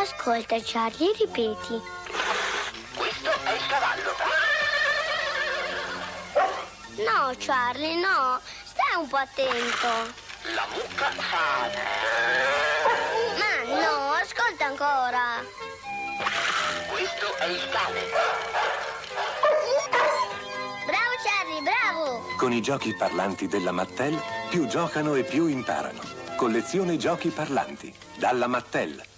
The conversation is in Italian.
Ascolta, Charlie, ripeti. Questo è il cavallo. No, Charlie, no. Stai un po' attento. La mucca fa... Ma no, ascolta ancora. Questo è il cane. Bravo, Charlie, bravo. Con i giochi parlanti della Mattel, più giocano e più imparano. Collezione giochi parlanti. Dalla Mattel.